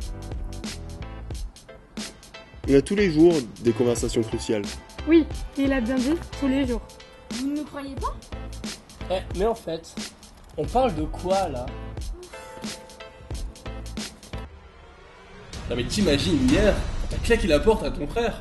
Il a tous les jours des conversations cruciales. Oui, et il a bien dit tous les jours. Vous ne me croyez pas? Ouais, mais en fait, on parle de quoi là? Non mais t'imagines hier, t'as claqué la porte à ton frère.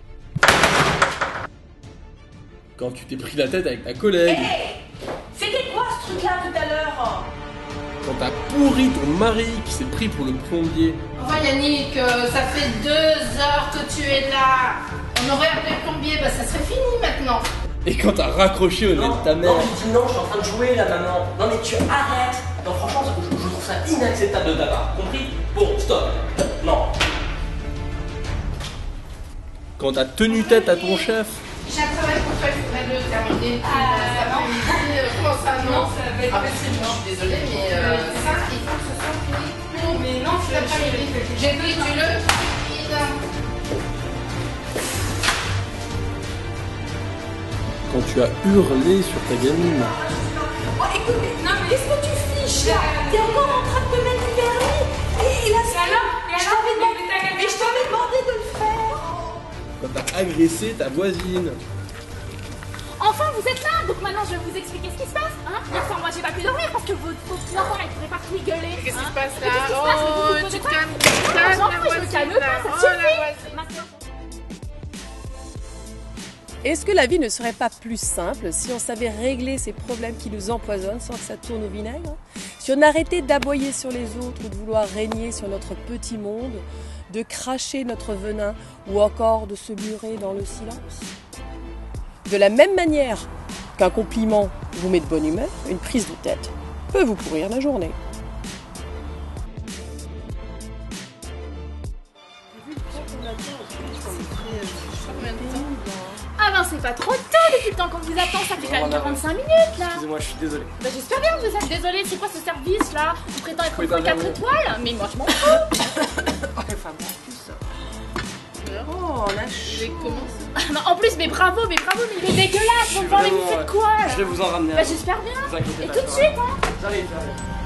Quand tu t'es pris la tête avec ta collègue. C'était quoi ce truc-là tout à l'heure? Quand t'as pourri ton mari qui s'est pris pour le plombier. Enfin Yannick, ça fait 2 heures que tu es là. On aurait appelé le plombier, bah ça serait fini maintenant. Et quand t'as raccroché au nez de ta mère. Non, tu dis non, je suis en train de jouer là, maman. Non, mais tu arrêtes. Non, franchement, je trouve ça inacceptable de ta part. Compris? Bon, stop. Non. Quand t'as tenu tête à ton chef. J'ai un travail pour toi, il faudrait le terminer. Ça va? Comment ça, non? Ça va être possible. Je suis désolée, mais ça, il faut que ce soit fini. Mais non, tu l'as pas fini. J'ai pris, tu le finis. Quand tu as hurlé sur ta gamine. Oh, écoute, non, mais qu'est-ce que tu fiches là? T'es encore en train de te mettre du vernis. Et là, c'est là. Mais je t'avais demandé de le faire. Quand t'as agressé ta voisine. Enfin, vous êtes là, donc maintenant je vais vous expliquer ce qui se passe. Hein, hier soir, moi j'ai pas pu dormir parce que vos petits enfants là, ils pourraient partout y gueuler. Qu'est-ce qui se passe Mais là? qu'est-ce qui se passe? Oh, Vous tu posez quoi? calmes, Non, la je me calme voisine, pas, là. ça Oh, suffit. la voisine. Maintenant- Est-ce que la vie ne serait pas plus simple si on savait régler ces problèmes qui nous empoisonnent sans que ça tourne au vinaigre? Si on arrêtait d'aboyer sur les autres ou de vouloir régner sur notre petit monde, de cracher notre venin ou encore de se murer dans le silence? De la même manière qu'un compliment vous met de bonne humeur, une prise de tête peut vous pourrir la journée. Ah ben c'est pas trop tôt depuis le temps qu'on vous attend, ça fait quand même 45 minutes là. Excusez-moi, je suis désolé. Bah j'espère bien que vous êtes désolé, c'est quoi ce service là? On prétend être Oui, entre 4 bah, étoiles, mais moi je m'en fous. Enfin bon, en plus. Oh, la J'ai commencé. Non, en plus, mais bravo, mais il est dégueulasse, vous me vendez, vous faites quoi là? Je vais vous en ramener Bah un. j'espère bien. Ne vous inquiétez Et pas, tout de ça suite va. hein. J'arrive.